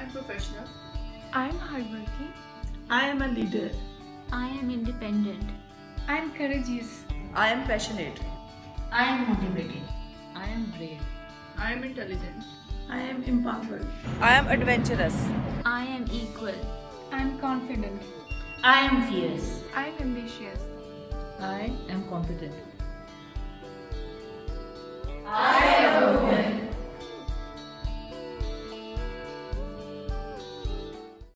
am professional. I am hardworking. I am a leader. I am independent. I am courageous. I am passionate. I am motivated. I am brave. I am intelligent. I am empowered. I am adventurous. I am equal. I am confident. I am fierce. I am ambitious. I am competent.